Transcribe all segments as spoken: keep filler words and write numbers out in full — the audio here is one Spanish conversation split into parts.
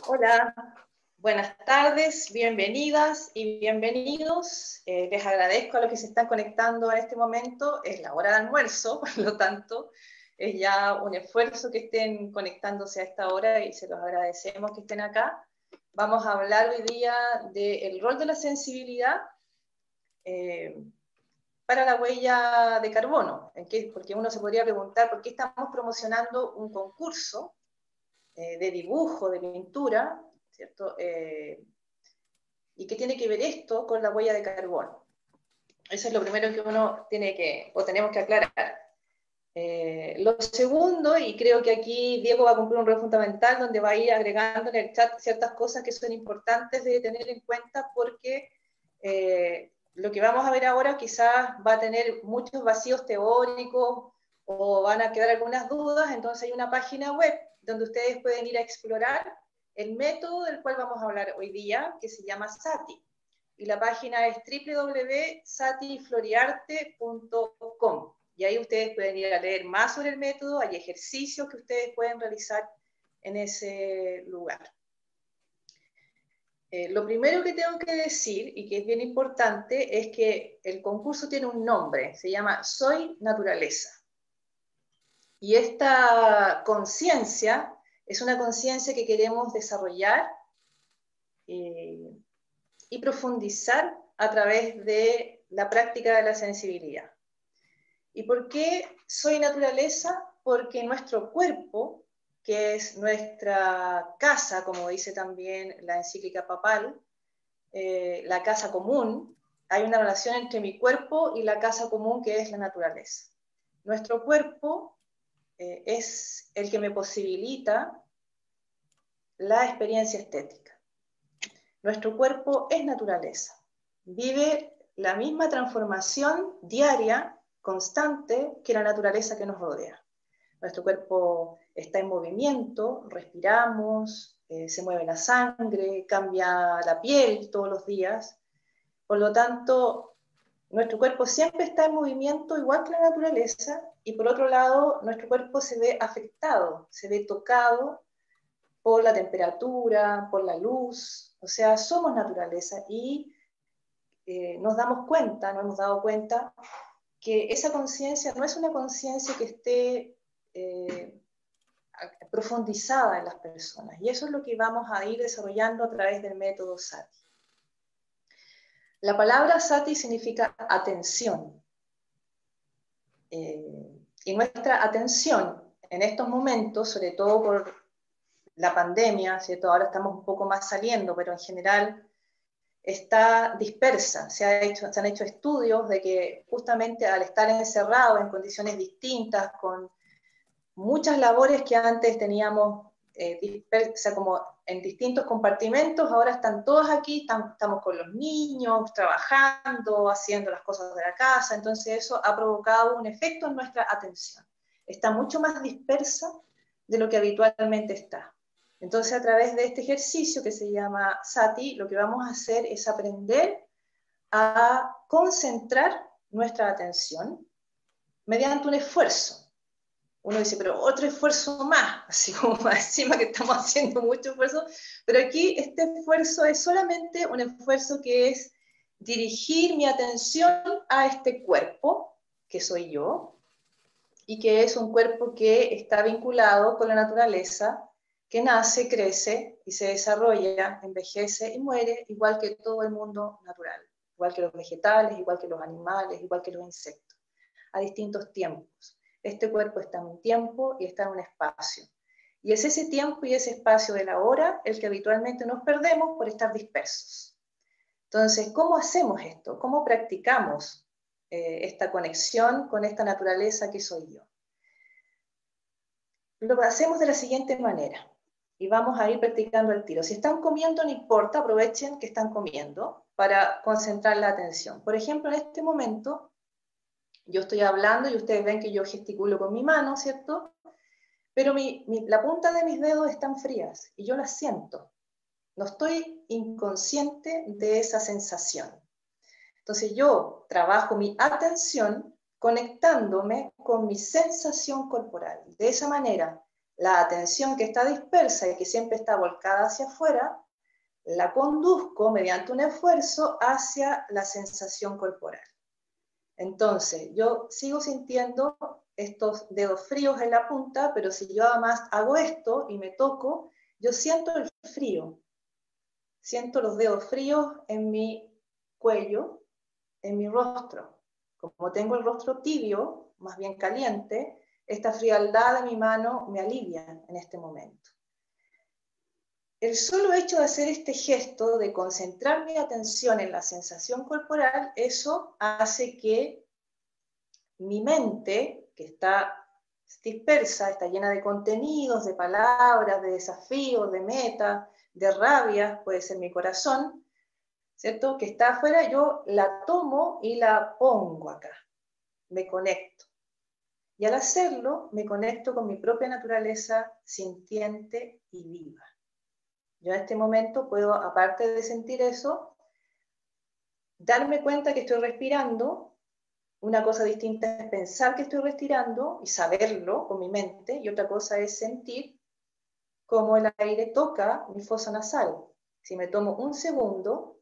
Hola, buenas tardes, bienvenidas y bienvenidos. Eh, les agradezco a los que se están conectando en este momento. Es la hora de almuerzo, por lo tanto, es ya un esfuerzo que estén conectándose a esta hora y se los agradecemos que estén acá. Vamos a hablar hoy día del rol de la sensibilidad eh, para la huella de carbono, en que, porque uno se podría preguntar por qué estamos promocionando un concurso eh, de dibujo, de pintura, ¿cierto? Eh, ¿Y qué tiene que ver esto con la huella de carbono? Eso es lo primero que uno tiene que, o tenemos que aclarar. Eh, lo segundo, y creo que aquí Diego va a cumplir un rol fundamental, donde va a ir agregando en el chat ciertas cosas que son importantes de tener en cuenta, porque eh, lo que vamos a ver ahora quizás va a tener muchos vacíos teóricos, o van a quedar algunas dudas. Entonces hay una página web donde ustedes pueden ir a explorar el método del cual vamos a hablar hoy día, que se llama SATI. Y la página es w w w punto sati floriarte punto com. Y ahí ustedes pueden ir a leer más sobre el método, hay ejercicios que ustedes pueden realizar en ese lugar. Eh, lo primero que tengo que decir, y que es bien importante, es que el concurso tiene un nombre, se llama Soy Naturaleza. Y esta conciencia es una conciencia que queremos desarrollar eh, y profundizar a través de la práctica de la sensibilidad. ¿Y por qué soy naturaleza? Porque nuestro cuerpo, que es nuestra casa, como dice también la encíclica papal, eh, la casa común, hay una relación entre mi cuerpo y la casa común, que es la naturaleza. Nuestro cuerpo eh, es el que me posibilita la experiencia estética. Nuestro cuerpo es naturaleza, vive la misma transformación diaria, constante, que la naturaleza que nos rodea. Nuestro cuerpo está en movimiento, respiramos, eh, se mueve la sangre, cambia la piel todos los días. Por lo tanto, nuestro cuerpo siempre está en movimiento igual que la naturaleza, y por otro lado, nuestro cuerpo se ve afectado, se ve tocado por la temperatura, por la luz. O sea, somos naturaleza y eh, nos damos cuenta, nos hemos dado cuenta que esa conciencia no es una conciencia que esté eh, profundizada en las personas, y eso es lo que vamos a ir desarrollando a través del método SATI. La palabra SATI significa atención, eh, y nuestra atención en estos momentos, sobre todo por la pandemia, ¿cierto? Ahora estamos un poco más saliendo, pero en general está dispersa. Se, ha hecho, se han hecho estudios de que justamente al estar encerrados en condiciones distintas, con muchas labores que antes teníamos eh, dispersa, como en distintos compartimentos, ahora están todos aquí, están, estamos con los niños, trabajando, haciendo las cosas de la casa. Entonces eso ha provocado un efecto en nuestra atención. Está mucho más dispersa de lo que habitualmente está. Entonces, a través de este ejercicio que se llama SATI, lo que vamos a hacer es aprender a concentrar nuestra atención mediante un esfuerzo. Uno dice, pero otro esfuerzo más, así como encima que estamos haciendo mucho esfuerzo, pero aquí este esfuerzo es solamente un esfuerzo que es dirigir mi atención a este cuerpo, que soy yo, y que es un cuerpo que está vinculado con la naturaleza, que nace, crece y se desarrolla, envejece y muere, igual que todo el mundo natural, igual que los vegetales, igual que los animales, igual que los insectos, a distintos tiempos. Este cuerpo está en un tiempo y está en un espacio. Y es ese tiempo y ese espacio de la hora el que habitualmente nos perdemos por estar dispersos. Entonces, ¿cómo hacemos esto? ¿Cómo practicamos eh, esta conexión con esta naturaleza que soy yo? Lo hacemos de la siguiente manera. Y vamos a ir practicando el tiro. Si están comiendo, no importa, aprovechen que están comiendo para concentrar la atención. Por ejemplo, en este momento, yo estoy hablando y ustedes ven que yo gesticulo con mi mano, ¿cierto? Pero mi, mi, la punta de mis dedos están frías y yo las siento. No estoy inconsciente de esa sensación. Entonces yo trabajo mi atención conectándome con mi sensación corporal. De esa manera, la atención que está dispersa y que siempre está volcada hacia afuera, la conduzco mediante un esfuerzo hacia la sensación corporal. Entonces, yo sigo sintiendo estos dedos fríos en la punta, pero si yo además hago esto y me toco, yo siento el frío. Siento los dedos fríos en mi cuello, en mi rostro. Como tengo el rostro tibio, más bien caliente, esta frialdad de mi mano me alivia en este momento. El solo hecho de hacer este gesto, de concentrar mi atención en la sensación corporal, eso hace que mi mente, que está dispersa, está llena de contenidos, de palabras, de desafíos, de metas, de rabias, puede ser mi corazón, ¿cierto? Que está afuera, yo la tomo y la pongo acá, me conecto. Y al hacerlo, me conecto con mi propia naturaleza sintiente y viva. Yo en este momento puedo, aparte de sentir eso, darme cuenta que estoy respirando. Una cosa distinta es pensar que estoy respirando y saberlo con mi mente, y otra cosa es sentir cómo el aire toca mi fosa nasal. Si me tomo un segundo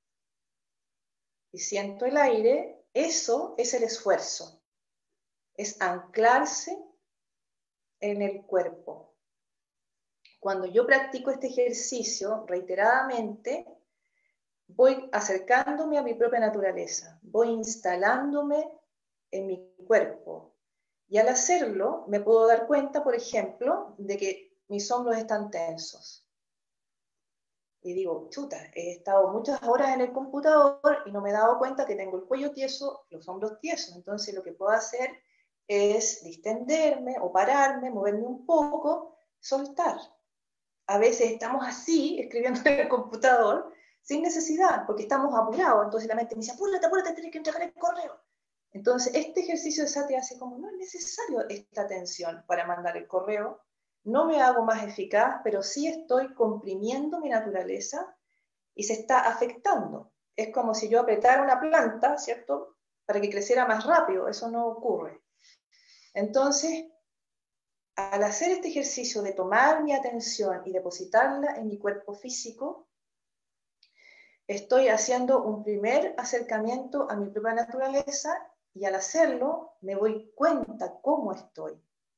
y siento el aire, eso es el esfuerzo, es anclarse en el cuerpo. Cuando yo practico este ejercicio reiteradamente, voy acercándome a mi propia naturaleza, voy instalándome en mi cuerpo. Y al hacerlo, me puedo dar cuenta, por ejemplo, de que mis hombros están tensos. Y digo, chuta, he estado muchas horas en el computador y no me he dado cuenta que tengo el cuello tieso, los hombros tiesos. Entonces lo que puedo hacer es distenderme o pararme, moverme un poco, soltar. A veces estamos así, escribiendo en el computador, sin necesidad, porque estamos apurados. Entonces la mente me dice, apúrate, apúrate, tienes que entregar el correo. Entonces este ejercicio de sati hace como, no es necesario esta atención para mandar el correo, no me hago más eficaz, pero sí estoy comprimiendo mi naturaleza y se está afectando. Es como si yo apretara una planta, ¿cierto?, para que creciera más rápido. Eso no ocurre. Entonces, al hacer este ejercicio de tomar mi atención y depositarla en mi cuerpo físico, estoy haciendo un primer acercamiento a mi propia naturaleza, y al hacerlo me doy cuenta cómo estoy.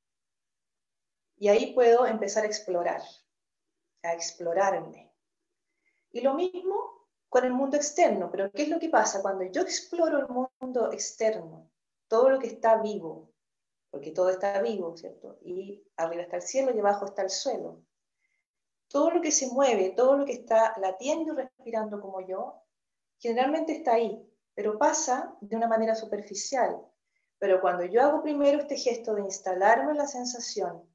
Y ahí puedo empezar a explorar, a explorarme. Y lo mismo con el mundo externo. Pero ¿qué es lo que pasa cuando yo exploro el mundo externo? Todo lo que está vivo, porque todo está vivo, ¿cierto? Y arriba está el cielo y abajo está el suelo. Todo lo que se mueve, todo lo que está latiendo y respirando como yo, generalmente está ahí, pero pasa de una manera superficial. Pero cuando yo hago primero este gesto de instalarme en la sensación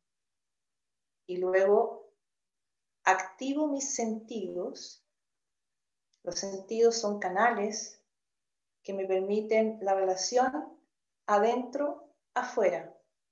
y luego activo mis sentidos, los sentidos son canales que me permiten la relación adentro-afuera.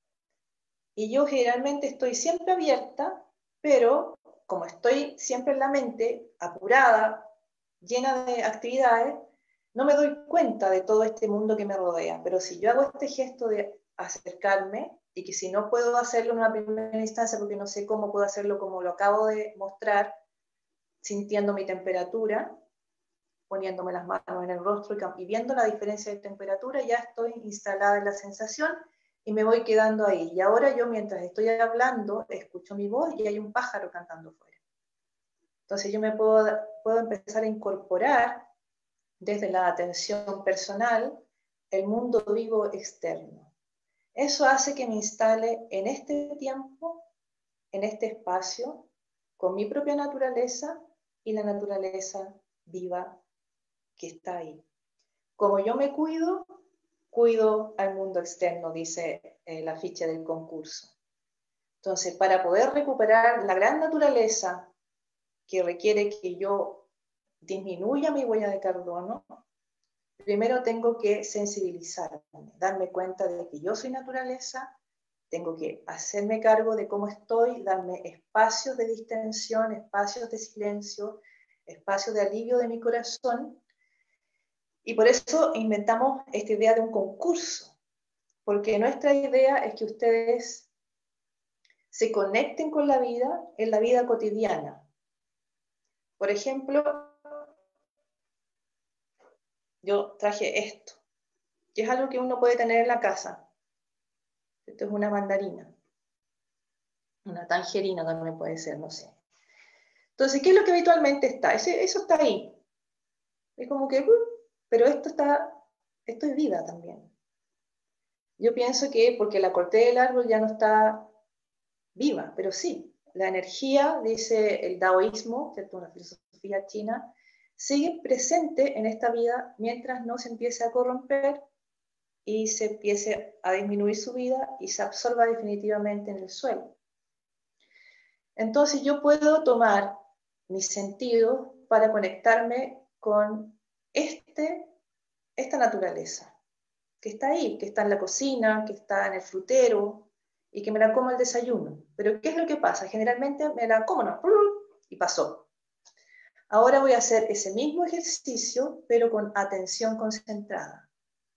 Y yo generalmente estoy siempre abierta, pero como estoy siempre en la mente, apurada, llena de actividades, no me doy cuenta de todo este mundo que me rodea. Pero si yo hago este gesto de acercarme, y que si no puedo hacerlo en una primera instancia porque no sé cómo puedo hacerlo como lo acabo de mostrar, sintiendo mi temperatura, poniéndome las manos en el rostro y viendo la diferencia de temperatura, ya estoy instalada en la sensación y me voy quedando ahí. Y ahora yo, mientras estoy hablando, escucho mi voz y hay un pájaro cantando fuera. Entonces yo me puedo, puedo empezar a incorporar desde la atención personal el mundo vivo externo. Eso hace que me instale en este tiempo, en este espacio, con mi propia naturaleza y la naturaleza viva que está ahí. Como yo me cuido, cuido al mundo externo, dice eh, la ficha del concurso. Entonces, para poder recuperar la gran naturaleza que requiere que yo disminuya mi huella de carbono, primero tengo que sensibilizarme, darme cuenta de que yo soy naturaleza, tengo que hacerme cargo de cómo estoy, darme espacios de distensión, espacios de silencio, espacios de alivio de mi corazón. Y por eso inventamos esta idea de un concurso, porque nuestra idea es que ustedes se conecten con la vida en la vida cotidiana. Por ejemplo, yo traje esto, que es algo que uno puede tener en la casa. Esto es una mandarina, una tangerina también puede ser, no sé. Entonces, ¿qué es lo que habitualmente está? Ese, eso está ahí. Es como que, uh, pero esto está, esto es vida también. Yo pienso que porque la corté del árbol ya no está viva, pero sí, la energía, dice el taoísmo, ¿cierto? Una filosofía china, sigue presente en esta vida mientras no se empiece a corromper y se empiece a disminuir su vida y se absorba definitivamente en el suelo. Entonces yo puedo tomar mis sentidos para conectarme con este, esta naturaleza, que está ahí, que está en la cocina, que está en el frutero, y que me la como al desayuno. Pero ¿qué es lo que pasa? Generalmente me la como, no, y pasó. Ahora voy a hacer ese mismo ejercicio, pero con atención concentrada.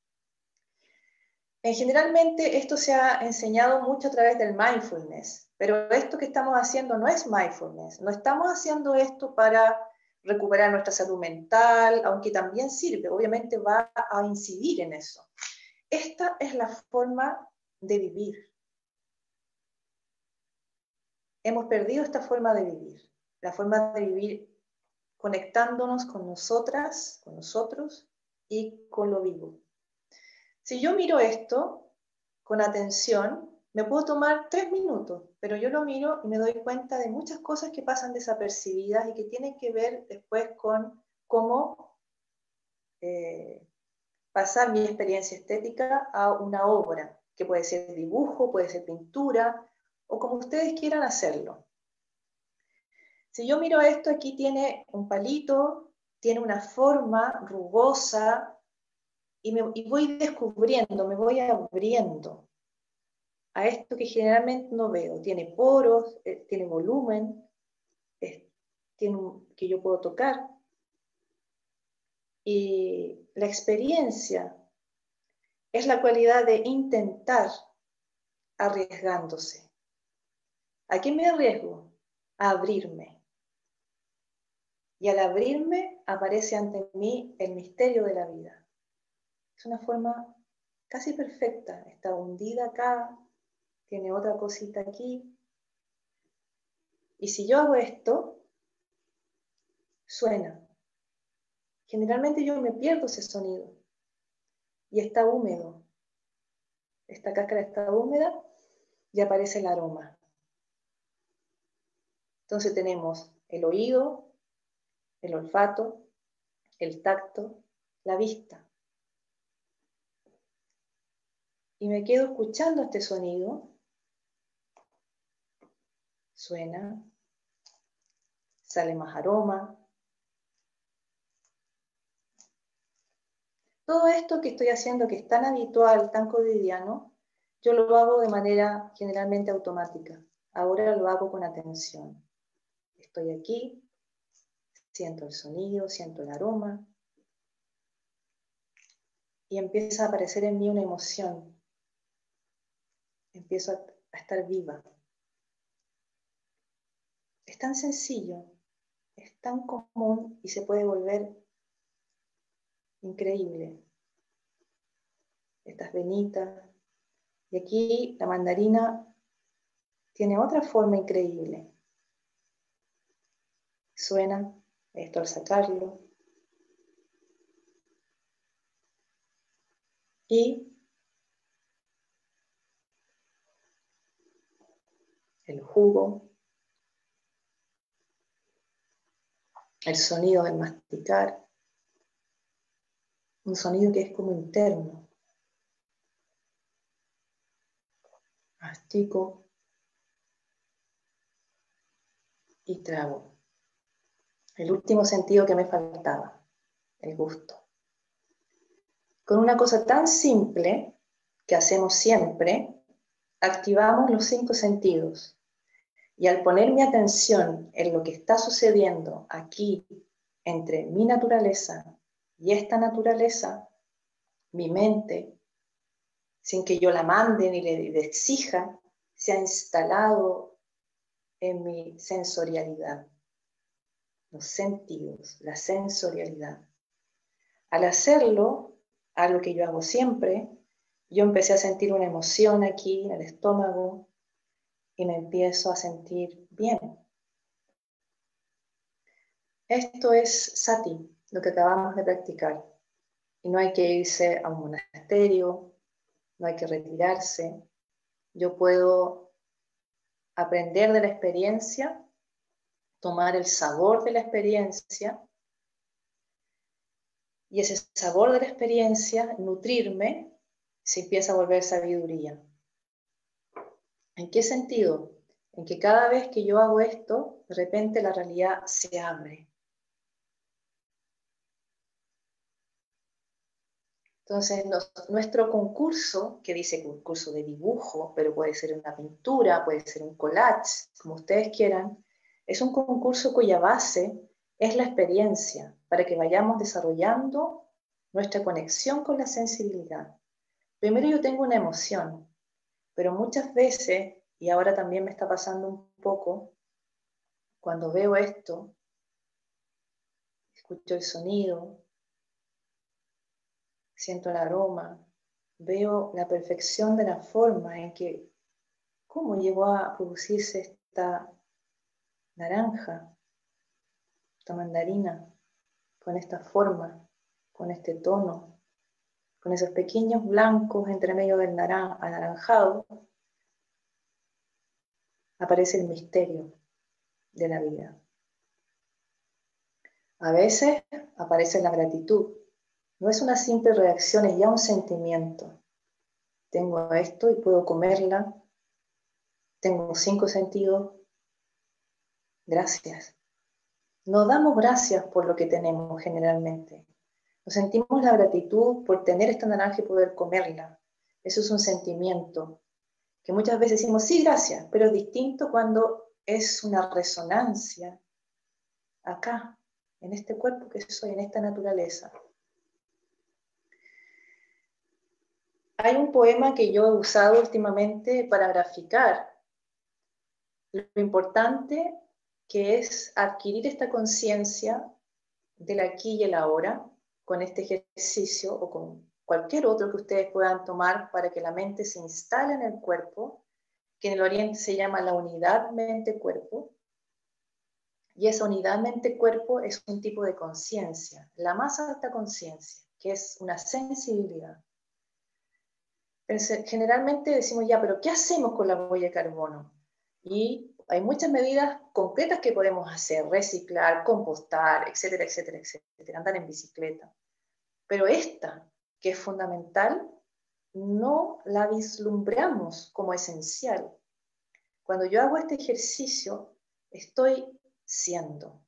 En generalmente esto se ha enseñado mucho a través del mindfulness, pero esto que estamos haciendo no es mindfulness. No estamos haciendo esto para recuperar nuestra salud mental, aunque también sirve, obviamente va a incidir en eso. Esta es la forma de vivir. Hemos perdido esta forma de vivir, la forma de vivir conectándonos con nosotras, con nosotros y con lo vivo. Si yo miro esto con atención, me puedo tomar tres minutos, pero yo lo miro y me doy cuenta de muchas cosas que pasan desapercibidas y que tienen que ver después con cómo eh, pasar mi experiencia estética a una obra, que puede ser dibujo, puede ser pintura, o como ustedes quieran hacerlo. Si yo miro esto, aquí tiene un palito, tiene una forma rugosa, y, me, y voy descubriendo, me voy abriendo a esto que generalmente no veo. Tiene poros, eh, tiene volumen, es, tiene un, que yo puedo tocar. Y la experiencia es la cualidad de intentar arriesgándose. ¿A qué me arriesgo? A abrirme. Y al abrirme aparece ante mí el misterio de la vida. Es una forma casi perfecta. Está hundida acá, tiene otra cosita aquí. Y si yo hago esto, suena. Generalmente yo me pierdo ese sonido. Y está húmedo. Esta cáscara está húmeda y aparece el aroma. Entonces tenemos el oído, el olfato, el tacto, la vista. Y me quedo escuchando este sonido. Suena, sale más aroma. Todo esto que estoy haciendo, que es tan habitual, tan cotidiano, yo lo hago de manera generalmente automática. Ahora lo hago con atención. Estoy aquí, siento el sonido, siento el aroma, y empieza a aparecer en mí una emoción. Empiezo a, a estar viva. Es tan sencillo, es tan común y se puede volver increíble. Estas venitas. Y aquí la mandarina tiene otra forma increíble. Suena esto al sacarlo. Y el jugo, el sonido del masticar, un sonido que es como interno. Mastico y trago. El último sentido que me faltaba, el gusto. Con una cosa tan simple que hacemos siempre, activamos los cinco sentidos. Y al poner mi atención en lo que está sucediendo aquí, entre mi naturaleza y esta naturaleza, mi mente, sin que yo la mande ni le exija, se ha instalado en mi sensorialidad, los sentidos, la sensorialidad. Al hacerlo, algo que yo hago siempre, yo empecé a sentir una emoción aquí en el estómago y me empiezo a sentir bien. Esto es sati, lo que acabamos de practicar. Y no hay que irse a un monasterio, no hay que retirarse. Yo puedo aprender de la experiencia, tomar el sabor de la experiencia, y ese sabor de la experiencia, nutrirme, se empieza a volver sabiduría. ¿En qué sentido? En que cada vez que yo hago esto, de repente la realidad se abre. Entonces, nos, nuestro concurso, que dice concurso de dibujo, pero puede ser una pintura, puede ser un collage, como ustedes quieran, es un concurso cuya base es la experiencia, para que vayamos desarrollando nuestra conexión con la sensibilidad. Primero yo tengo una emoción, pero muchas veces, y ahora también me está pasando un poco, cuando veo esto, escucho el sonido, siento el aroma, veo la perfección de la forma en que, cómo llegó a producirse esta naranja, esta mandarina, con esta forma, con este tono, con esos pequeños blancos entre medio del naran- anaranjado, aparece el misterio de la vida. A veces aparece la gratitud. No es una simple reacción, es ya un sentimiento. Tengo esto y puedo comerla. Tengo cinco sentidos. Gracias. No damos gracias por lo que tenemos generalmente. Nos sentimos la gratitud por tener esta naranja y poder comerla. Eso es un sentimiento que muchas veces decimos, sí, gracias, pero es distinto cuando es una resonancia acá, en este cuerpo que soy, en esta naturaleza. Hay un poema que yo he usado últimamente para graficar lo importante que es adquirir esta conciencia del aquí y el ahora con este ejercicio o con cualquier otro que ustedes puedan tomar para que la mente se instale en el cuerpo, que en el Oriente se llama la unidad mente-cuerpo. Y esa unidad mente-cuerpo es un tipo de conciencia, la más alta conciencia, que es una sensibilidad. Generalmente decimos, ya, pero ¿qué hacemos con la huella de carbono? Y hay muchas medidas concretas que podemos hacer, reciclar, compostar, etcétera, etcétera, etcétera, andar en bicicleta. Pero esta, que es fundamental, no la vislumbramos como esencial. Cuando yo hago este ejercicio, estoy siendo.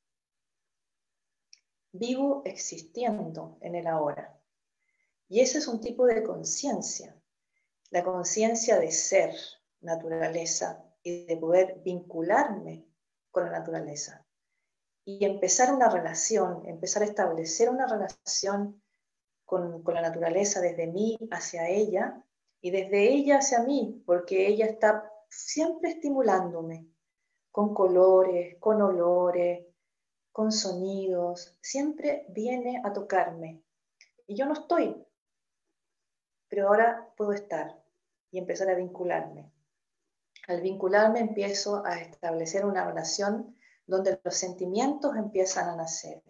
Vivo existiendo en el ahora. Y ese es un tipo de conciencia. La conciencia de ser, naturaleza, y de poder vincularme con la naturaleza. Y empezar una relación, empezar a establecer una relación con, con la naturaleza desde mí hacia ella y desde ella hacia mí, porque ella está siempre estimulándome con colores, con olores, con sonidos, siempre viene a tocarme. Y yo no estoy, pero ahora puedo estar y empezar a vincularme. Al vincularme empiezo a establecer una relación donde los sentimientos empiezan a nacer.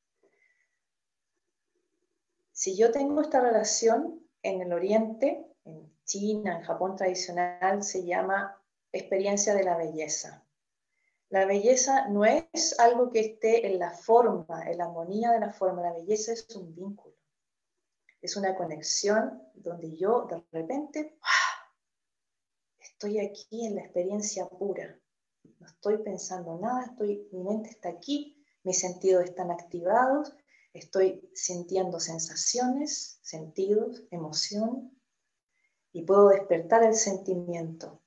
Si yo tengo esta relación en el Oriente, en China, en Japón tradicional, se llama experiencia de la belleza. La belleza no es algo que esté en la forma, en la armonía de la forma. La belleza es un vínculo. Es una conexión donde yo de repente estoy aquí en la experiencia pura. No estoy pensando nada, estoy, mi mente está aquí, mis sentidos están activados, estoy sintiendo sensaciones, sentidos, emoción, y puedo despertar el sentimiento,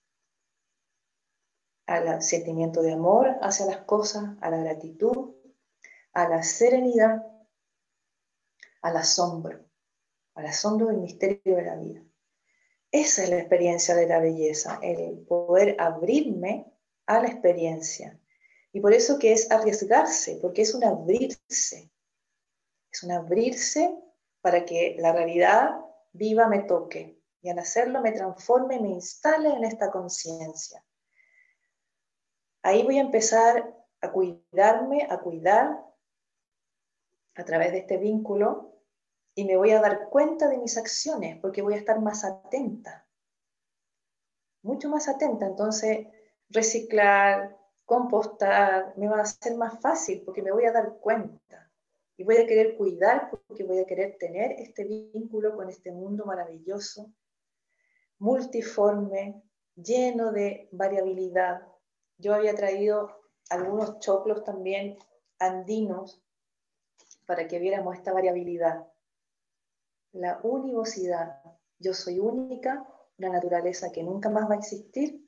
al sentimiento de amor hacia las cosas, a la gratitud, a la serenidad, al asombro, al asombro del misterio de la vida. Esa es la experiencia de la belleza, el poder abrirme a la experiencia. Y por eso que es arriesgarse, porque es un abrirse. Es un abrirse para que la realidad viva me toque. Y al hacerlo me transforme y me instale en esta conciencia. Ahí voy a empezar a cuidarme, a cuidar a través de este vínculo y me voy a dar cuenta de mis acciones porque voy a estar más atenta. Mucho más atenta. Entonces, reciclar, compostar, me va a ser más fácil porque me voy a dar cuenta. Y voy a querer cuidar porque voy a querer tener este vínculo con este mundo maravilloso, multiforme, lleno de variabilidad. Yo había traído algunos choclos también andinos para que viéramos esta variabilidad. La univocidad. Yo soy única, una naturaleza que nunca más va a existir.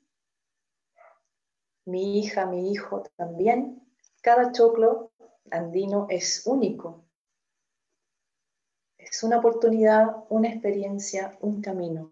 Mi hija, mi hijo también. Cada choclo andino es único. Es una oportunidad, una experiencia, un camino.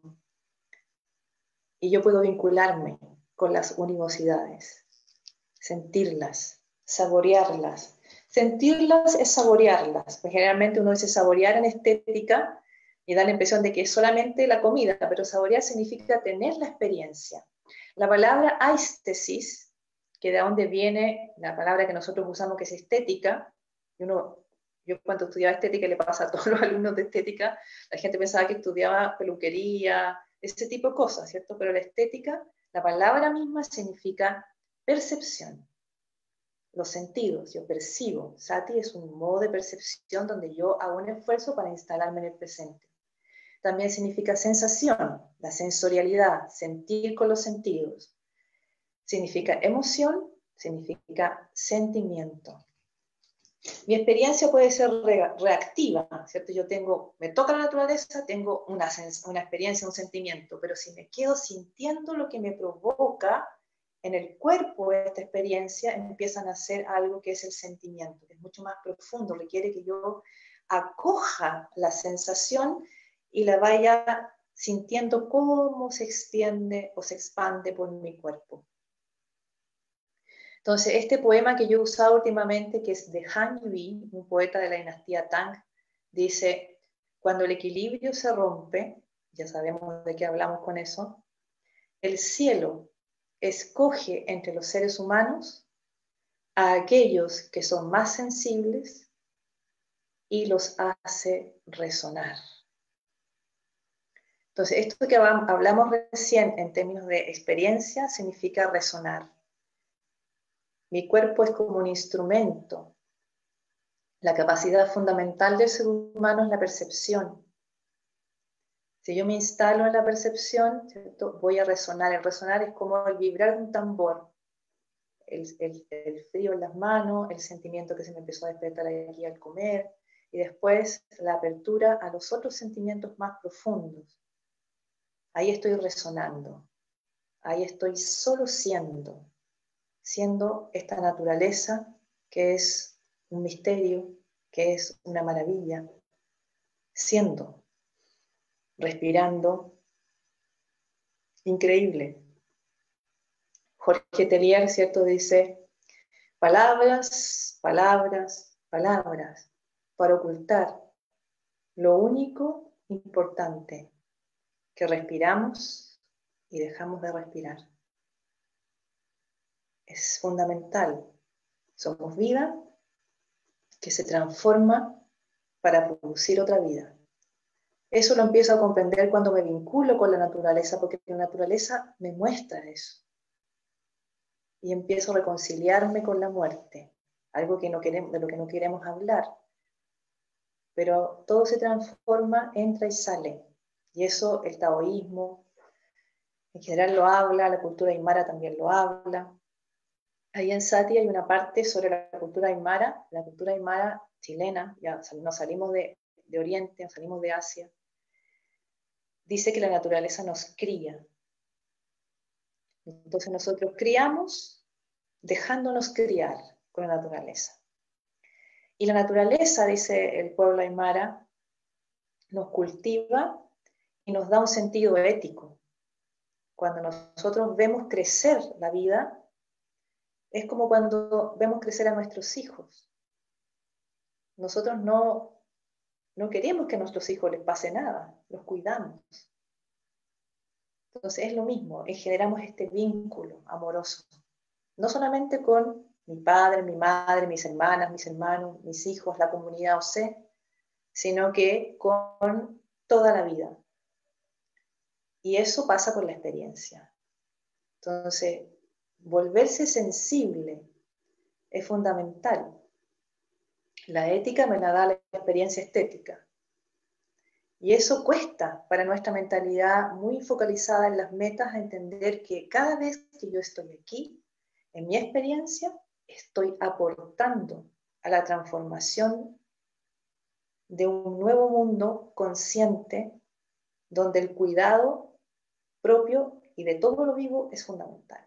Y yo puedo vincularme con las univocidades, sentirlas, saborearlas. Sentirlas es saborearlas. Pues generalmente uno dice saborear en estética y da la impresión de que es solamente la comida, pero saborear significa tener la experiencia. La palabra aistesis, que de dónde viene la palabra que nosotros usamos que es estética, y uno, yo cuando estudiaba estética, le pasa a todos los alumnos de estética, la gente pensaba que estudiaba peluquería, ese tipo de cosas, ¿cierto? Pero la estética, la palabra misma significa percepción. Los sentidos, yo percibo. Sati es un modo de percepción donde yo hago un esfuerzo para instalarme en el presente. También significa sensación, la sensorialidad, sentir con los sentidos. Significa emoción, significa sentimiento. Mi experiencia puede ser re reactiva, ¿cierto? Yo tengo, me toca la naturaleza, tengo una, una experiencia, un sentimiento, pero si me quedo sintiendo lo que me provoca en el cuerpo esta experiencia, empiezan a hacer algo que es el sentimiento, que es mucho más profundo, requiere que yo acoja la sensación y la vaya sintiendo cómo se extiende o se expande por mi cuerpo. Entonces, este poema que yo he usado últimamente, que es de Han Yui, un poeta de la dinastía Tang, dice, cuando el equilibrio se rompe, ya sabemos de qué hablamos con eso, el cielo escoge entre los seres humanos a aquellos que son más sensibles y los hace resonar. Entonces, esto que hablamos recién en términos de experiencia significa resonar. Mi cuerpo es como un instrumento. La capacidad fundamental del ser humano es la percepción. Si yo me instalo en la percepción, ¿cierto? Voy a resonar. El resonar es como el vibrar de un tambor. El, el, el frío en las manos, el sentimiento que se me empezó a despertar aquí al comer, y después la apertura a los otros sentimientos más profundos. Ahí estoy resonando. Ahí estoy solo siendo. Siendo esta naturaleza que es un misterio, que es una maravilla, siendo, respirando, increíble. Jorge Tellier, ¿cierto? Dice, palabras, palabras, palabras, para ocultar lo único importante, que respiramos y dejamos de respirar. Es fundamental. Somos vida que se transforma para producir otra vida. Eso lo empiezo a comprender cuando me vinculo con la naturaleza, porque la naturaleza me muestra eso. Y empiezo a reconciliarme con la muerte, algo que no queremos, de lo que no queremos hablar. Pero todo se transforma, entra y sale. Y eso el taoísmo en general lo habla, la cultura aymara también lo habla. Ahí en Sati hay una parte sobre la cultura aymara, la cultura aymara chilena, ya nos salimos de, de Oriente, nos salimos de Asia. Dice que la naturaleza nos cría. Entonces nosotros criamos dejándonos criar con la naturaleza. Y la naturaleza, dice el pueblo aymara, nos cultiva y nos da un sentido ético. Cuando nosotros vemos crecer la vida, Es como cuando vemos crecer a nuestros hijos. Nosotros no, no queremos que a nuestros hijos les pase nada, los cuidamos. Entonces es lo mismo, generamos este vínculo amoroso, no solamente con mi padre, mi madre, mis hermanas, mis hermanos, mis hijos, la comunidad O C, sino que con toda la vida. Y eso pasa por la experiencia. Entonces, volverse sensible es fundamental. La ética me la da la experiencia estética. Y eso cuesta para nuestra mentalidad muy focalizada en las metas, a entender que cada vez que yo estoy aquí, en mi experiencia, estoy aportando a la transformación de un nuevo mundo consciente, donde el cuidado propio y de todo lo vivo es fundamental.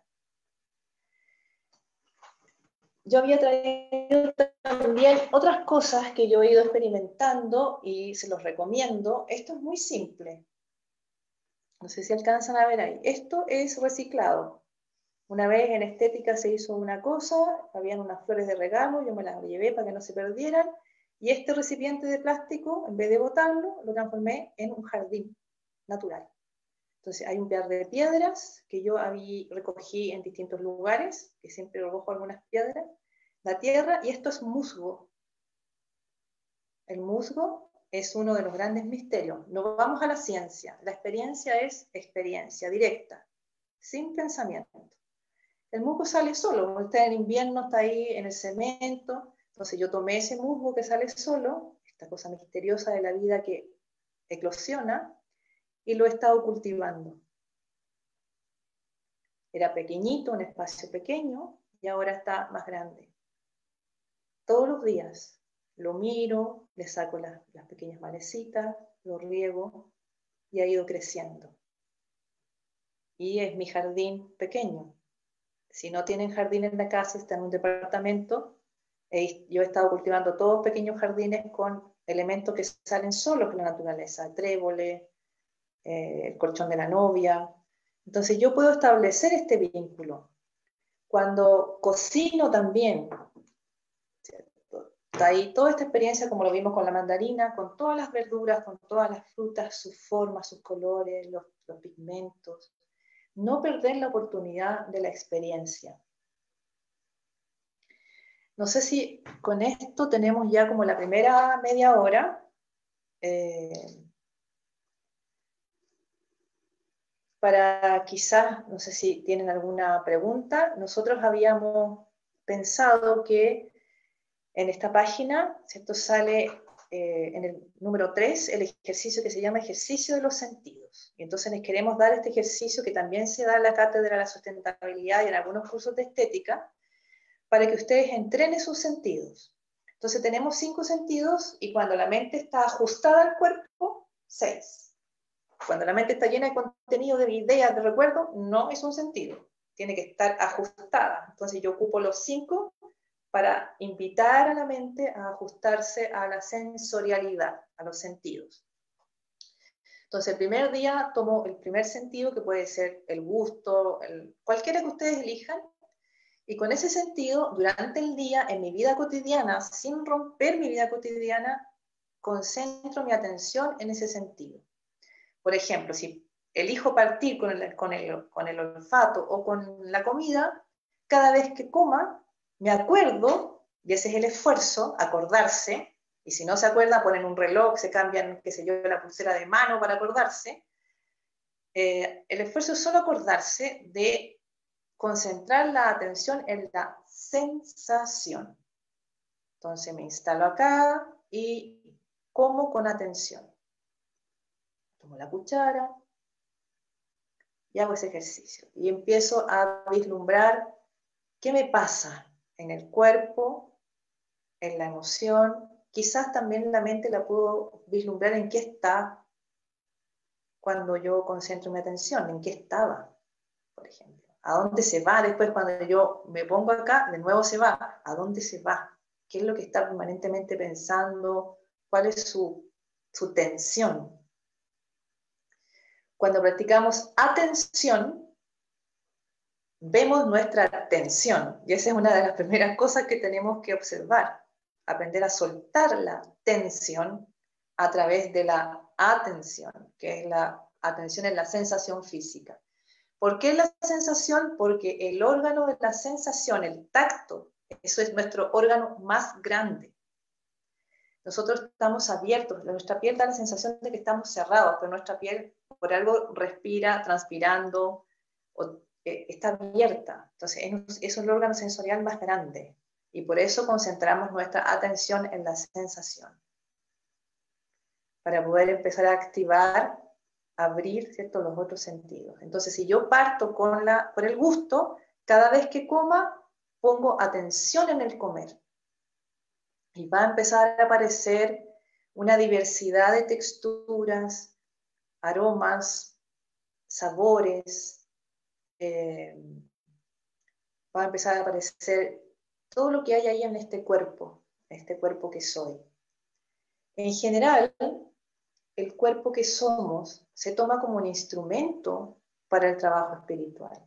Yo había traído también otras cosas que yo he ido experimentando y se los recomiendo. Esto es muy simple. No sé si alcanzan a ver ahí. Esto es reciclado. Una vez en estética se hizo una cosa, habían unas flores de regalo, yo me las llevé para que no se perdieran, y este recipiente de plástico, en vez de botarlo, lo transformé en un jardín natural. Entonces hay un par de piedras que yo había, recogí en distintos lugares, que siempre recojo algunas piedras, la tierra, y esto es musgo. El musgo es uno de los grandes misterios. No vamos a la ciencia, la experiencia es experiencia directa, sin pensamiento. El musgo sale solo, como está en invierno, está ahí en el cemento. Entonces yo tomé ese musgo que sale solo, esta cosa misteriosa de la vida que eclosiona, y lo he estado cultivando. Era pequeñito, un espacio pequeño, y ahora está más grande. Todos los días lo miro, le saco las, las pequeñas malecitas, lo riego, y ha ido creciendo. Y es mi jardín pequeño. Si no tienen jardín en la casa, está en un departamento, yo he estado cultivando todos pequeños jardines con elementos que salen solos de la naturaleza, tréboles, eh, el colchón de la novia. Entonces yo puedo establecer este vínculo. Cuando cocino también, ¿cierto? Está ahí toda esta experiencia, como lo vimos con la mandarina, con todas las verduras, con todas las frutas, sus formas, sus colores, los, los pigmentos. No perder la oportunidad de la experiencia. No sé si con esto tenemos ya como la primera media hora. Eh, para quizás, no sé si tienen alguna pregunta. Nosotros habíamos pensado que en esta página, ¿cierto? Sale eh, en el número tres el ejercicio que se llama ejercicio de los sentidos. Y entonces les queremos dar este ejercicio que también se da en la Cátedra de la Sustentabilidad y en algunos cursos de estética, para que ustedes entrenen sus sentidos. Entonces tenemos cinco sentidos, y cuando la mente está ajustada al cuerpo, seis. Cuando la mente está llena de contenido, de ideas, de recuerdos, no es un sentido. Tiene que estar ajustada. Entonces yo ocupo los cinco para invitar a la mente a ajustarse a la sensorialidad, a los sentidos. Entonces el primer día tomo el primer sentido, que puede ser el gusto, el, cualquiera que ustedes elijan, y con ese sentido, durante el día, en mi vida cotidiana, sin romper mi vida cotidiana, concentro mi atención en ese sentido. Por ejemplo, si elijo partir con el, con el, con el olfato o con la comida, cada vez que coma, me acuerdo, y ese es el esfuerzo, acordarse, y si no se acuerdan, ponen un reloj, se cambian, qué sé yo, la pulsera de mano para acordarse. Eh, el esfuerzo es solo acordarse de concentrar la atención en la sensación. Entonces me instalo acá y como con atención. Tomo la cuchara y hago ese ejercicio. Y empiezo a vislumbrar qué me pasa en el cuerpo, en la emoción. Quizás también la mente la puedo vislumbrar en qué está cuando yo concentro mi atención, en qué estaba, por ejemplo. ¿A dónde se va después cuando yo me pongo acá? De nuevo se va. ¿A dónde se va? ¿Qué es lo que está permanentemente pensando? ¿Cuál es su, su tensión? Cuando practicamos atención, vemos nuestra tensión. Y esa es una de las primeras cosas que tenemos que observar. Aprender a soltar la tensión a través de la atención, que es la atención en la sensación física. ¿Por qué la sensación? Porque el órgano de la sensación, el tacto, eso es nuestro órgano más grande. Nosotros estamos abiertos, nuestra piel da la sensación de que estamos cerrados, pero nuestra piel por algo respira, transpirando, o, eh, está abierta. Entonces es, es el órgano sensorial más grande y por eso concentramos nuestra atención en la sensación. Para poder empezar a activar, abrir, ¿cierto?, los otros sentidos. Entonces si yo parto con la, por el gusto, cada vez que coma, pongo atención en el comer. Y va a empezar a aparecer una diversidad de texturas, aromas, sabores. Eh, va a empezar a aparecer todo lo que hay ahí en este cuerpo, este cuerpo que soy. En general, el cuerpo que somos se toma como un instrumento para el trabajo espiritual.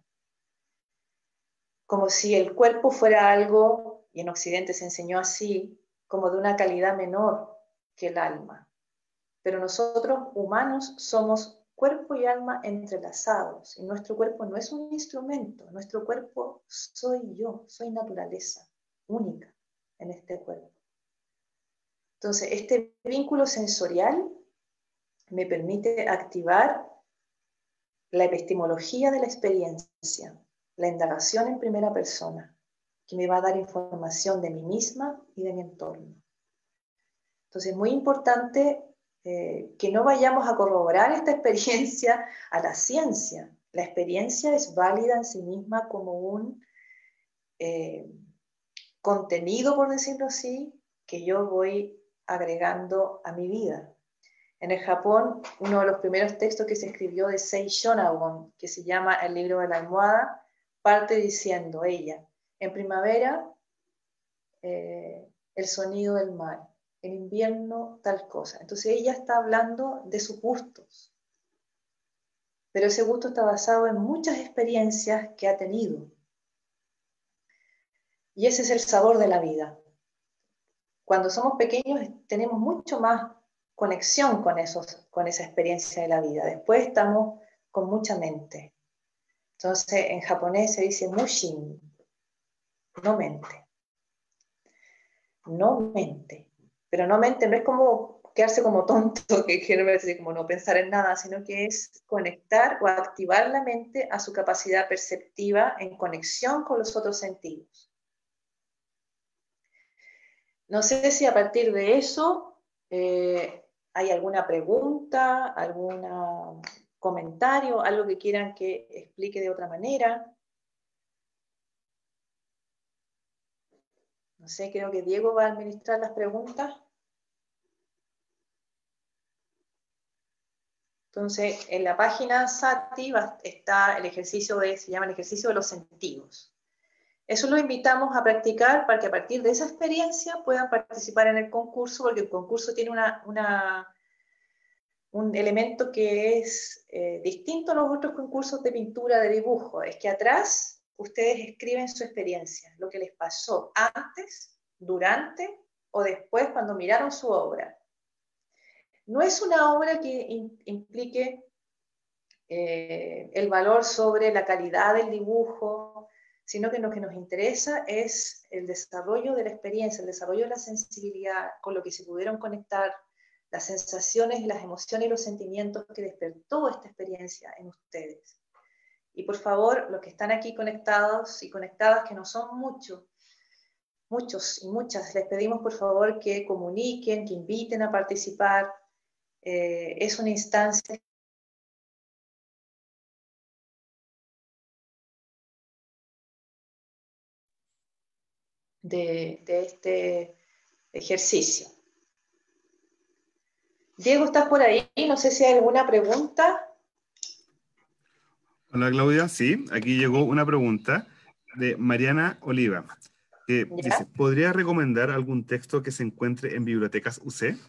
Como si el cuerpo fuera algo, y en Occidente se enseñó así, como de una calidad menor que el alma. Pero nosotros, humanos, somos cuerpo y alma entrelazados. Y nuestro cuerpo no es un instrumento. Nuestro cuerpo soy yo, soy naturaleza única en este cuerpo. Entonces, este vínculo sensorial me permite activar la epistemología de la experiencia, la indagación en primera persona, que me va a dar información de mí misma y de mi entorno. Entonces, es muy importante eh, que no vayamos a corroborar esta experiencia a la ciencia. La experiencia es válida en sí misma como un eh, contenido, por decirlo así, que yo voy agregando a mi vida. En el Japón, uno de los primeros textos que se escribió de Sei Shonagon, que se llama El libro de la almohada, parte diciendo ella, en primavera, eh, el sonido del mar, en invierno tal cosa. Entonces ella está hablando de sus gustos, pero ese gusto está basado en muchas experiencias que ha tenido. Y ese es el sabor de la vida. Cuando somos pequeños tenemos mucho más conexión con, esos, con esa experiencia de la vida. Después estamos con mucha mente. Entonces en japonés se dice mushin, no mente. No mente. Pero no mente no es como quedarse como tonto, que quiero decir como no pensar en nada, sino que es conectar o activar la mente a su capacidad perceptiva en conexión con los otros sentidos. No sé si a partir de eso eh, hay alguna pregunta, algún comentario, algo que quieran que explique de otra manera. No sé, creo que Diego va a administrar las preguntas. Entonces, en la página Sati está el ejercicio de, se llama el ejercicio de los sentidos. Eso lo invitamos a practicar para que a partir de esa experiencia puedan participar en el concurso, porque el concurso tiene una, una, un elemento que es eh, distinto a los otros concursos de pintura, de dibujo. Es que atrás ustedes escriben su experiencia, lo que les pasó antes, durante o después cuando miraron su obra. No es una obra que implique eh, el valor sobre la calidad del dibujo, sino que lo que nos interesa es el desarrollo de la experiencia, el desarrollo de la sensibilidad, con lo que se pudieron conectar, las sensaciones, las emociones y los sentimientos que despertó esta experiencia en ustedes. Y por favor, los que están aquí conectados y conectadas, que no son muchos, muchos y muchas, les pedimos por favor que comuniquen, que inviten a participar. Eh, es una instancia de, de este ejercicio. Diego, ¿estás por ahí? No sé si hay alguna pregunta. Hola Claudia, sí, aquí llegó una pregunta de Mariana Oliva, que ¿Ya? dice, ¿podría recomendar algún texto que se encuentre en bibliotecas U C?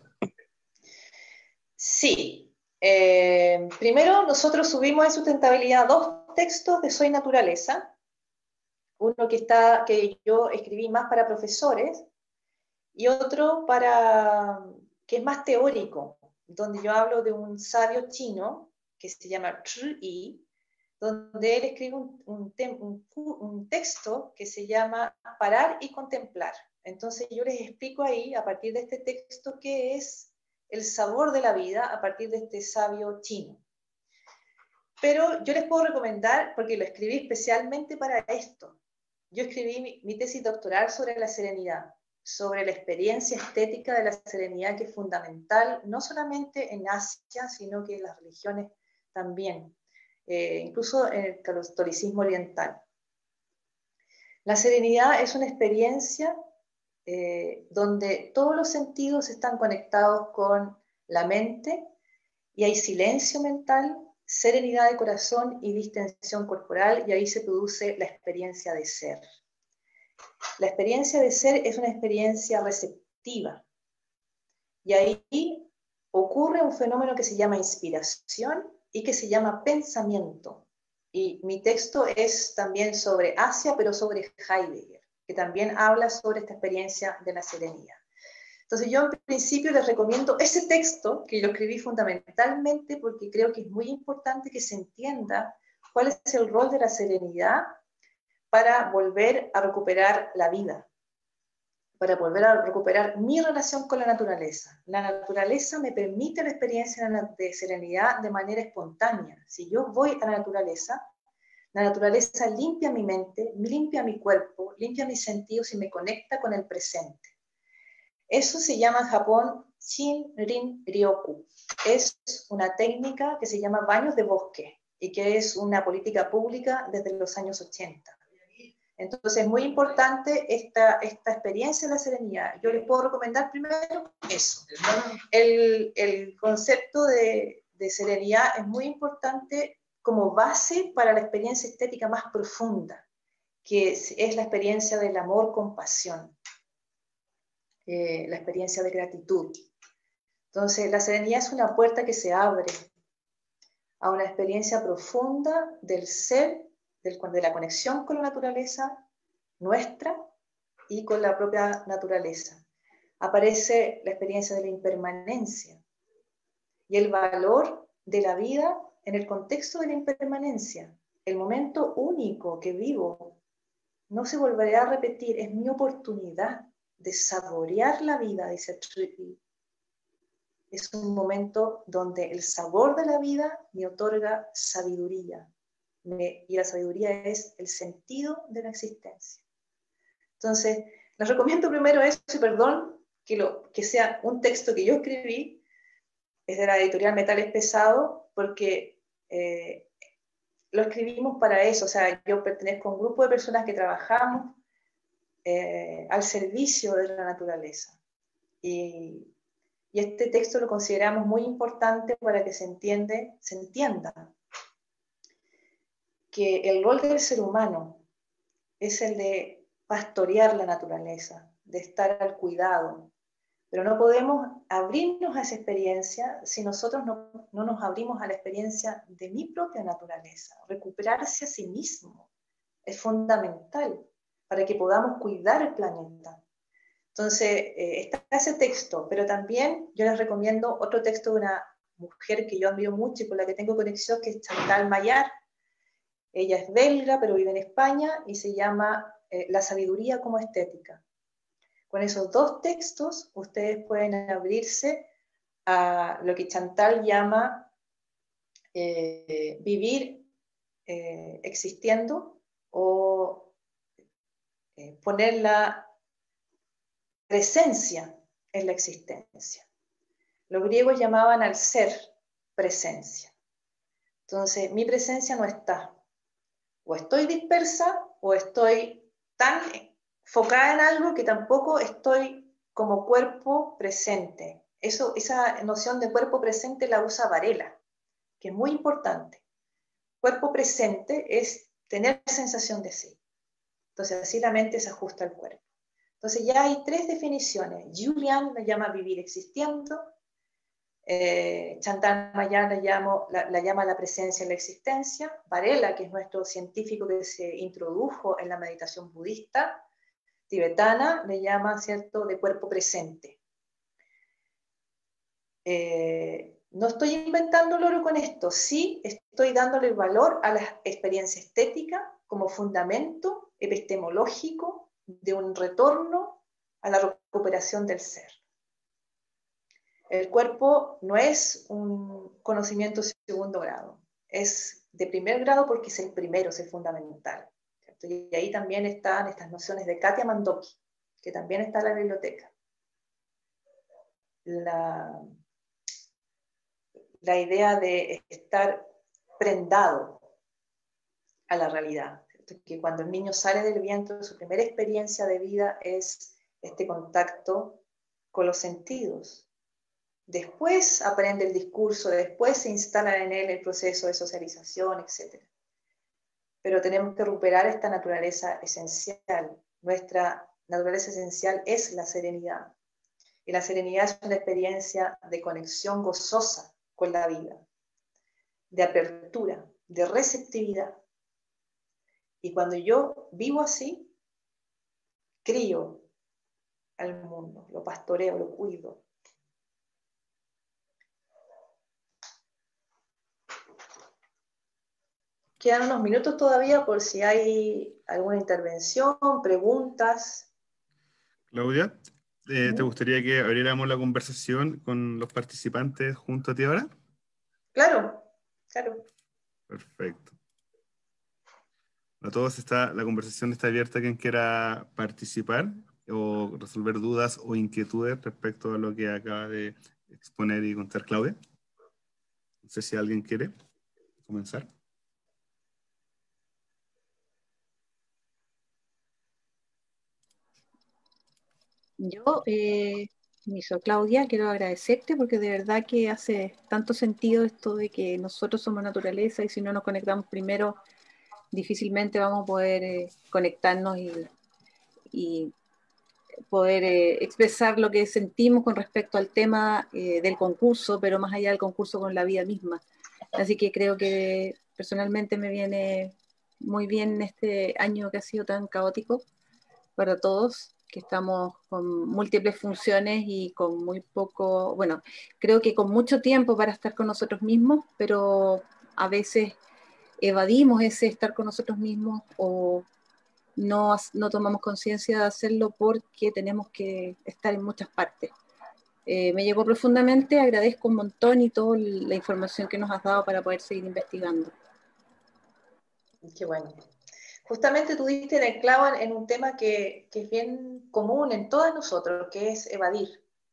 Sí. Eh, primero, nosotros subimos en sustentabilidad dos textos de Soy Naturaleza, uno que, está, que yo escribí más para profesores y otro para, que es más teórico, donde yo hablo de un sabio chino que se llama Zhi Yi, donde él escribe un, un, un, un texto que se llama Parar y Contemplar. Entonces yo les explico ahí, a partir de este texto, qué es el sabor de la vida a partir de este sabio chino. Pero yo les puedo recomendar, porque lo escribí especialmente para esto, yo escribí mi, mi tesis doctoral sobre la serenidad, sobre la experiencia estética de la serenidad, que es fundamental, no solamente en Asia, sino que en las religiones también, eh, incluso en el catolicismo oriental. La serenidad es una experiencia eh, donde todos los sentidos están conectados con la mente y hay silencio mental, serenidad de corazón y distensión corporal, y ahí se produce la experiencia de ser. La experiencia de ser es una experiencia receptiva, y ahí ocurre un fenómeno que se llama inspiración y que se llama pensamiento. Y mi texto es también sobre Asia, pero sobre Heidegger, que también habla sobre esta experiencia de la serenidad. Entonces yo en principio les recomiendo ese texto, que lo escribí fundamentalmente porque creo que es muy importante que se entienda cuál es el rol de la serenidad para volver a recuperar la vida, para volver a recuperar mi relación con la naturaleza. La naturaleza me permite la experiencia de serenidad de manera espontánea. Si yo voy a la naturaleza, la naturaleza limpia mi mente, limpia mi cuerpo, limpia mis sentidos y me conecta con el presente. Eso se llama en Japón Shinrin-ryoku. Es una técnica que se llama baños de bosque y que es una política pública desde los años ochenta. Entonces es muy importante esta, esta experiencia de la serenidad. Yo les puedo recomendar primero eso. El, el concepto de, de serenidad es muy importante como base para la experiencia estética más profunda, que es, es la experiencia del amor-compasión. Eh, la experiencia de gratitud. Entonces, la serenidad es una puerta que se abre a una experiencia profunda del ser, del, de la conexión con la naturaleza nuestra y con la propia naturaleza. Aparece la experiencia de la impermanencia y el valor de la vida en el contexto de la impermanencia. El momento único que vivo no se volverá a repetir, es mi oportunidad de saborear la vida, dice Trippy. Es un momento donde el sabor de la vida me otorga sabiduría. Me, y la sabiduría es el sentido de la existencia. Entonces, les recomiendo primero eso, y perdón que, lo, que sea un texto que yo escribí, es de la editorial Metales Pesados, porque eh, lo escribimos para eso. O sea, yo pertenezco a un grupo de personas que trabajamos Eh, al servicio de la naturaleza. Y, y este texto lo consideramos muy importante para que se, entiende, se entienda que el rol del ser humano es el de pastorear la naturaleza, de estar al cuidado, pero no podemos abrirnos a esa experiencia si nosotros no, no nos abrimos a la experiencia de mi propia naturaleza. Recuperarse a sí mismo es fundamental para que podamos cuidar el planeta. Entonces, eh, está ese texto, pero también yo les recomiendo otro texto de una mujer que yo admiro mucho y con la que tengo conexión, que es Chantal Maillard. Ella es belga, pero vive en España, y se llama eh, La sabiduría como estética. Con esos dos textos, ustedes pueden abrirse a lo que Chantal llama eh, vivir eh, existiendo, o Eh, poner la presencia en la existencia. Los griegos llamaban al ser presencia. Entonces, mi presencia no está. O estoy dispersa, o estoy tan enfocada en algo que tampoco estoy como cuerpo presente. Eso, esa noción de cuerpo presente la usa Varela, que es muy importante. Cuerpo presente es tener sensación de sí. Entonces, así la mente se ajusta al cuerpo. Entonces, ya hay tres definiciones. Julian la llama vivir existiendo, Eh, Chantal Mayán la, llamo, la, la llama la presencia en la existencia. Varela, que es nuestro científico que se introdujo en la meditación budista tibetana, le llama, ¿cierto?, de cuerpo presente. Eh, no estoy inventando el oro con esto, sí estoy dándole el valor a la experiencia estética como fundamento epistemológico de un retorno a la recuperación del ser. El cuerpo no es un conocimiento de segundo grado, es de primer grado porque es el primero, es el fundamental, ¿cierto? Y ahí también están estas nociones de Katia Mandoki, que también está en la biblioteca. La, la idea de estar prendado a la realidad, ¿cierto? Que cuando el niño sale del vientre, su primera experiencia de vida es este contacto con los sentidos. Después aprende el discurso, después se instala en él el proceso de socialización, etcétera. Pero tenemos que recuperar esta naturaleza esencial. Nuestra naturaleza esencial es la serenidad. Y la serenidad es una experiencia de conexión gozosa con la vida, de apertura, de receptividad. Y cuando yo vivo así, crío al mundo, lo pastoreo, lo cuido. Quedan unos minutos todavía por si hay alguna intervención, preguntas. Claudia, eh, ¿te gustaría que abriéramos la conversación con los participantes junto a ti ahora? Claro, claro. Perfecto. A todos está, la conversación está abierta a quien quiera participar o resolver dudas o inquietudes respecto a lo que acaba de exponer y contar Claudia. No sé si alguien quiere comenzar. Yo, eh, soy Claudia, quiero agradecerte porque de verdad que hace tanto sentido esto de que nosotros somos naturaleza y si no nos conectamos primero, difícilmente vamos a poder eh, conectarnos y, y poder eh, expresar lo que sentimos con respecto al tema eh, del concurso, pero más allá del concurso con la vida misma. Así que creo que personalmente me viene muy bien este año que ha sido tan caótico para todos, que estamos con múltiples funciones y con muy poco, bueno, creo que con mucho tiempo para estar con nosotros mismos, pero a veces evadimos ese estar con nosotros mismos o no, no tomamos conciencia de hacerlo porque tenemos que estar en muchas partes. Eh, me llegó profundamente, agradezco un montón y toda la información que nos has dado para poder seguir investigando. Qué bueno. Justamente tú diste en el clavo en un tema que, que es bien común en todos nosotros, que es evadir.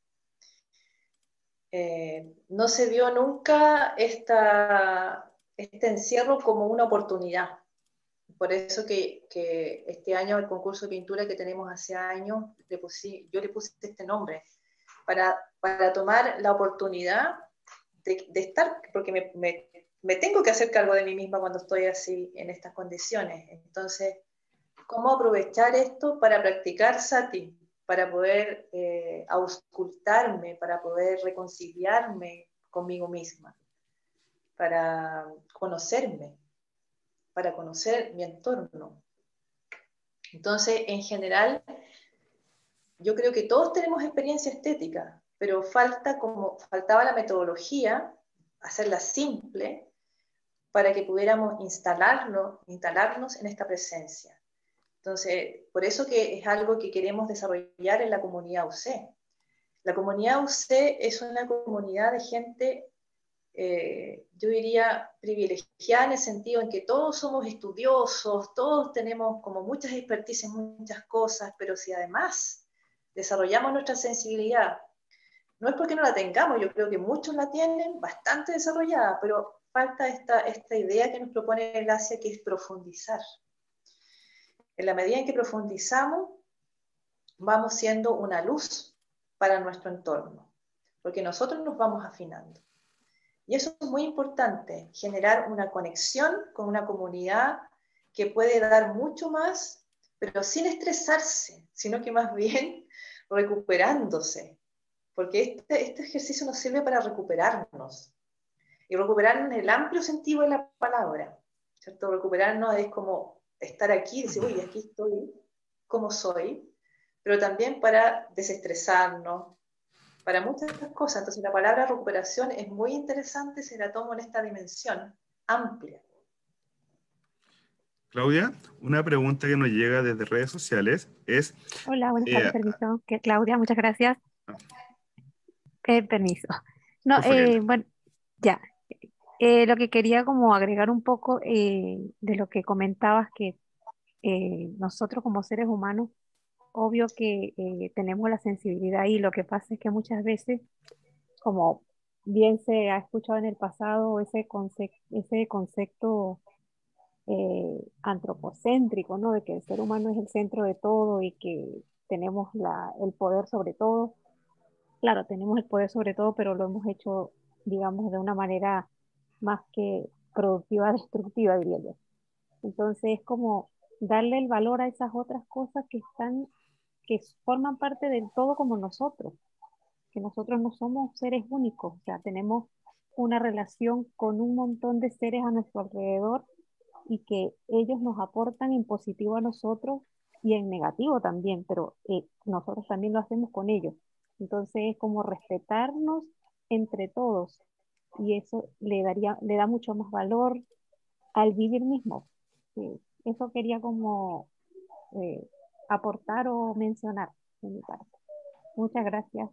Eh, no se vio nunca esta, este encierro como una oportunidad. Por eso que, que este año el concurso de pintura que tenemos hace años, le puse, yo le puse este nombre, para, para tomar la oportunidad de, de estar, porque me, me, me tengo que hacer cargo de mí misma cuando estoy así, en estas condiciones. Entonces, ¿cómo aprovechar esto para practicar sati? Para poder eh, auscultarme, para poder reconciliarme conmigo misma, para conocerme, para conocer mi entorno. Entonces, en general, yo creo que todos tenemos experiencia estética, pero falta como, faltaba la metodología, hacerla simple, para que pudiéramos instalarnos, instalarnos en esta presencia. Entonces, por eso que es algo que queremos desarrollar en la comunidad U C. La comunidad U C es una comunidad de gente, eh, yo diría, privilegiada en el sentido en que todos somos estudiosos, todos tenemos como muchas expertise en muchas cosas, pero si además desarrollamos nuestra sensibilidad, no es porque no la tengamos, yo creo que muchos la tienen bastante desarrollada, pero falta esta, esta idea que nos propone el Asia, que es profundizar. En la medida en que profundizamos, vamos siendo una luz para nuestro entorno, porque nosotros nos vamos afinando. Y eso es muy importante, generar una conexión con una comunidad que puede dar mucho más, pero sin estresarse, sino que más bien recuperándose. porque este, este ejercicio nos sirve para recuperarnos, y recuperar en el amplio sentido de la palabra, ¿cierto? Recuperarnos es como estar aquí y decir, uy, aquí estoy, como soy, pero también para desestresarnos, para muchas cosas. Entonces la palabra recuperación es muy interesante si la tomo en esta dimensión amplia. Claudia, una pregunta que nos llega desde redes sociales es... Hola, buenas eh, tardes, permiso. Que Claudia, muchas gracias. Eh, permiso. No, porfa, eh, Keila. bueno, ya. Eh, lo que quería como agregar un poco eh, de lo que comentabas, que eh, nosotros como seres humanos, obvio que eh, tenemos la sensibilidad y lo que pasa es que muchas veces, como bien se ha escuchado en el pasado, ese concepto, ese concepto eh, antropocéntrico, ¿no? De que el ser humano es el centro de todo y que tenemos la, el poder sobre todo. Claro, tenemos el poder sobre todo, pero lo hemos hecho, digamos, de una manera más que productiva, destructiva, diría yo. Entonces es como darle el valor a esas otras cosas que están, que forman parte del todo como nosotros, que nosotros no somos seres únicos, o sea, tenemos una relación con un montón de seres a nuestro alrededor y que ellos nos aportan en positivo a nosotros y en negativo también, pero eh, nosotros también lo hacemos con ellos. Entonces es como respetarnos entre todos y eso le daría, le da mucho más valor al vivir mismo. Sí, eso quería como eh, aportar o mencionar de mi parte. Muchas gracias.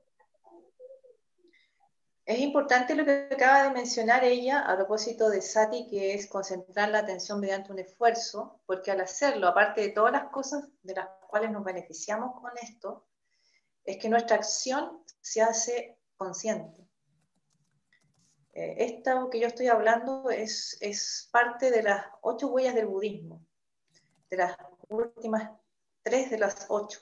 Es importante lo que acaba de mencionar ella a propósito de Sati, que es concentrar la atención mediante un esfuerzo, porque al hacerlo, aparte de todas las cosas de las cuales nos beneficiamos con esto, es que nuestra acción se hace consciente. Eh, esto que yo estoy hablando es, es parte de las ocho huellas del budismo, de las últimas tres de las ocho.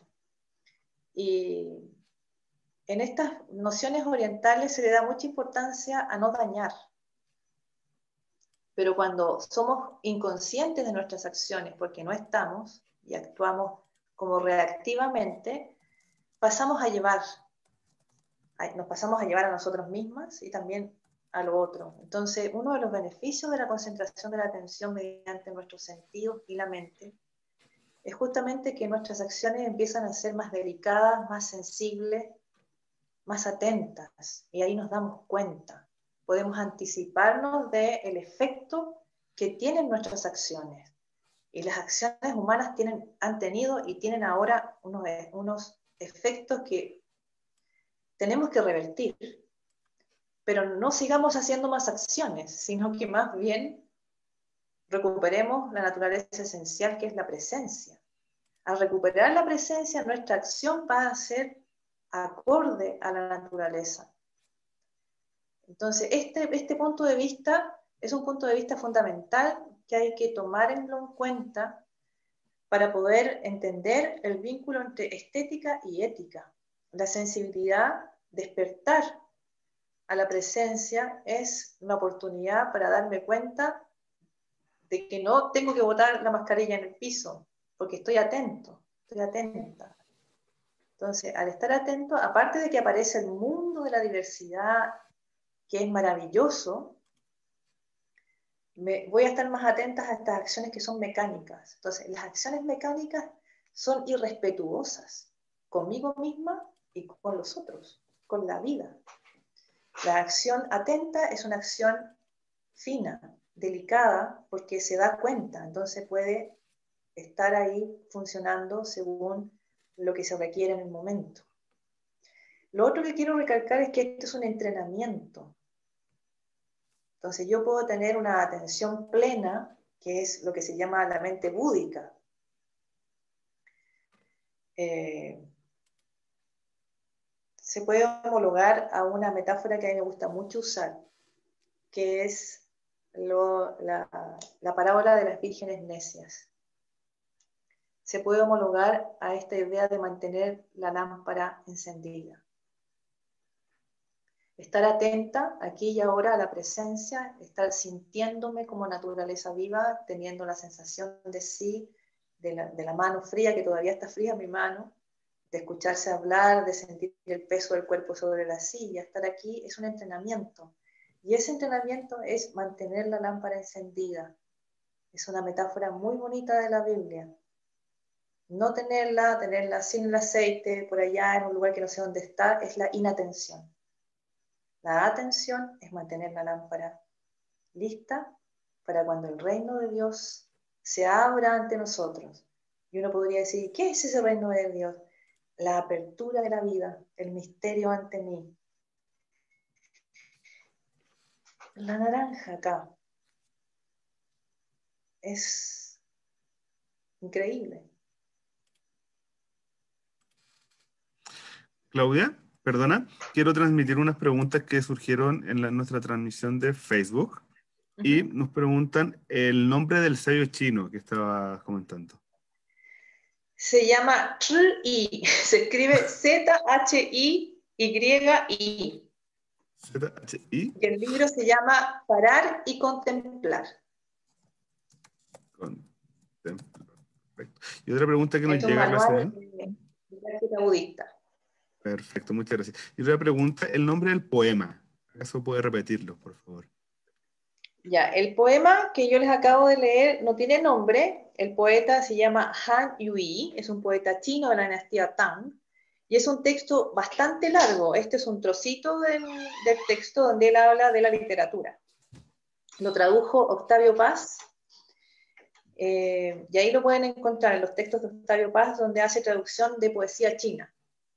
Y en estas nociones orientales se le da mucha importancia a no dañar. Pero cuando somos inconscientes de nuestras acciones, porque no estamos y actuamos como reactivamente, pasamos a llevar, nos pasamos a llevar a nosotros mismas y también a lo otro. Entonces, uno de los beneficios de la concentración de la atención mediante nuestros sentidos y la mente es justamente que nuestras acciones empiezan a ser más delicadas, más sensibles, más atentas, y ahí nos damos cuenta. Podemos anticiparnos del efecto que tienen nuestras acciones. Y las acciones humanas tienen, han tenido y tienen ahora unos, unos efectos que tenemos que revertir. Pero no sigamos haciendo más acciones, sino que más bien recuperemos la naturaleza esencial que es la presencia. Al recuperar la presencia, nuestra acción va a ser acorde a la naturaleza. Entonces, este, este punto de vista es un punto de vista fundamental que hay que tomar en cuenta para poder entender el vínculo entre estética y ética. La sensibilidad, despertar a la presencia, es una oportunidad para darme cuenta de que no tengo que botar la mascarilla en el piso, porque estoy atento, estoy atenta. Entonces, al estar atento, aparte de que aparece el mundo de la diversidad, que es maravilloso, me, voy a estar más atenta a estas acciones que son mecánicas. Entonces, las acciones mecánicas son irrespetuosas conmigo misma y con los otros, con la vida. La acción atenta es una acción fina, delicada, porque se da cuenta, entonces puede estar ahí funcionando según lo que se requiere en el momento. Lo otro que quiero recalcar es que esto es un entrenamiento. Entonces yo puedo tener una atención plena, que es lo que se llama la mente búdica. Eh, se puede homologar a una metáfora que a mí me gusta mucho usar, que es lo, la, la parábola de las vírgenes necias. Se puede homologar a esta idea de mantener la lámpara encendida. Estar atenta aquí y ahora a la presencia, estar sintiéndome como naturaleza viva, teniendo la sensación de sí, de la, de la mano fría, que todavía está fría mi mano, de escucharse hablar, de sentir el peso del cuerpo sobre la silla. Estar aquí es un entrenamiento. Y ese entrenamiento es mantener la lámpara encendida. Es una metáfora muy bonita de la Biblia. No tenerla, tenerla sin el aceite, por allá en un lugar que no sé dónde está, es la inatención. La atención es mantener la lámpara lista para cuando el reino de Dios se abra ante nosotros. Y uno podría decir, ¿qué es ese reino de Dios? La apertura de la vida, el misterio ante mí. La naranja acá es increíble. Claudia, perdona, quiero transmitir unas preguntas que surgieron en la- nuestra transmisión de Facebook y Uh-huh. nos preguntan el nombre del sello chino que estabas comentando. Se llama Zhi-I, se escribe Z H I Y I. Z H I. Y el libro se llama Parar y Contemplar. Contemplar. Perfecto. Y otra pregunta que nos Es un llega manual relacionada. de de práctica budista. Perfecto, muchas gracias. Y otra pregunta, el nombre del poema. ¿Acaso puede repetirlo, por favor? Ya, el poema que yo les acabo de leer no tiene nombre. El poeta se llama Han Yui, es un poeta chino de la dinastía Tang, y es un texto bastante largo. Este es un trocito del, del texto donde él habla de la literatura. Lo tradujo Octavio Paz, eh, y ahí lo pueden encontrar en los textos de Octavio Paz, donde hace traducción de poesía china.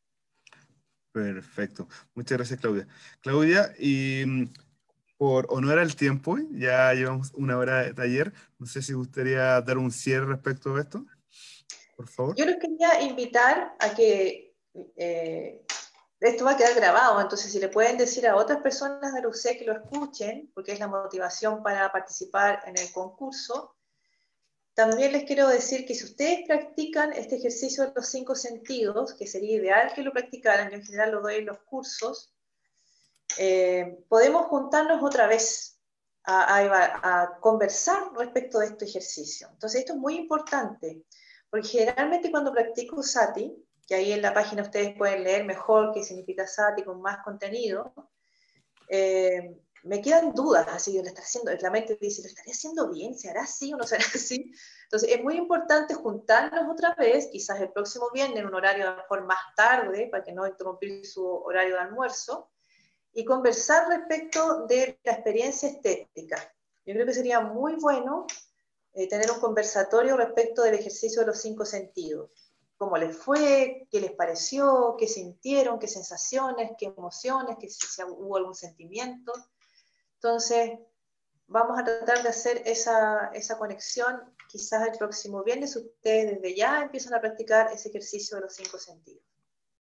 Perfecto. Muchas gracias, Claudia. Claudia, y mm, por honor al tiempo, ya llevamos una hora de taller. No sé si gustaría dar un cierre respecto a esto, por favor. Yo les quería invitar a que eh, esto va a quedar grabado, entonces si le pueden decir a otras personas de la U C E que lo escuchen, porque es la motivación para participar en el concurso. También les quiero decir que si ustedes practican este ejercicio de los cinco sentidos, que sería ideal que lo practicaran, yo en general lo doy en los cursos, eh, podemos juntarnos otra vez a, a, a conversar respecto de este ejercicio. Entonces esto es muy importante, porque generalmente cuando practico sati, que ahí en la página ustedes pueden leer mejor qué significa sati con más contenido, eh, me quedan dudas, así, ¿lo estaré haciendo? La mente dice, ¿lo estaré haciendo bien? ¿Se hará así o no se hará así? Entonces es muy importante juntarnos otra vez, quizás el próximo viernes en un horario a lo mejor más tarde, para que no interrumpir su horario de almuerzo, y conversar respecto de la experiencia estética. Yo creo que sería muy bueno eh, tener un conversatorio respecto del ejercicio de los cinco sentidos. ¿Cómo les fue? ¿Qué les pareció? ¿Qué sintieron? ¿Qué sensaciones? ¿Qué emociones? ¿Qué, si hubo algún sentimiento? Entonces, vamos a tratar de hacer esa, esa conexión quizás el próximo viernes. Ustedes desde ya empiezan a practicar ese ejercicio de los cinco sentidos.